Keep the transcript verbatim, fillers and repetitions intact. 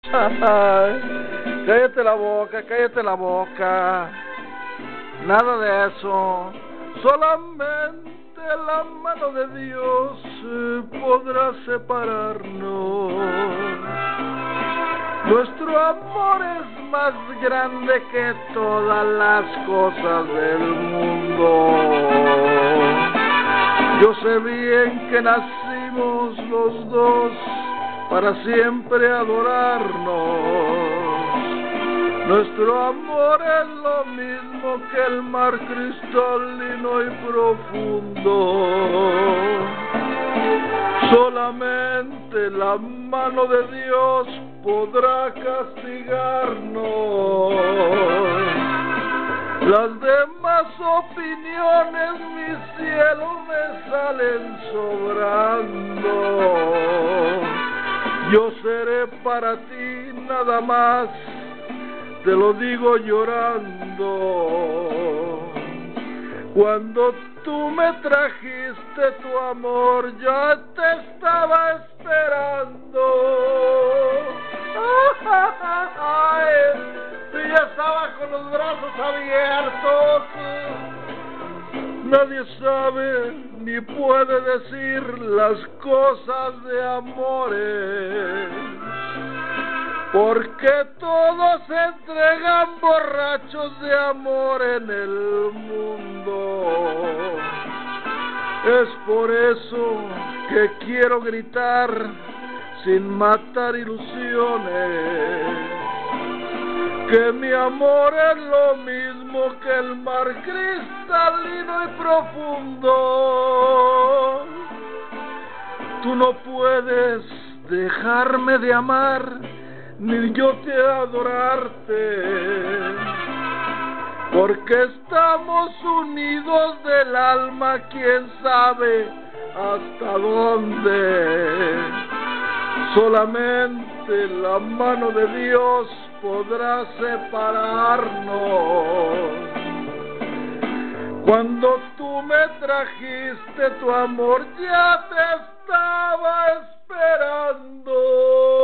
Cállate la boca, cállate la boca. Nada de eso. Solamente la mano de Dios podrá separarnos. Nuestro amor es más grande que todas las cosas del mundo. Yo sé bien que nacimos los dos para siempre adorarnos. Nuestro amor es lo mismo que el mar cristalino y profundo. Solamente la mano de Dios podrá castigarnos. Las demás opiniones, mi cielo, me salen sobrando. Yo seré para ti nada más, te lo digo llorando. Cuando tú me trajiste tu amor, yo te estaba esperando. Ay, tú ya estabas con los brazos abiertos. Nadie sabe ni puede decir las cosas de amores, porque todos se entregan borrachos de amor en el mundo. Es por eso que quiero gritar sin matar ilusiones, que mi amor es lo mismo que el mar cristalino y profundo. Tú no puedes dejarme de amar, ni yo te adorarte, porque estamos unidos del alma, quién sabe hasta dónde. Solamente la mano de Dios podrá separarnos. Cuando tú me trajiste tu amor, ya te estaba esperando.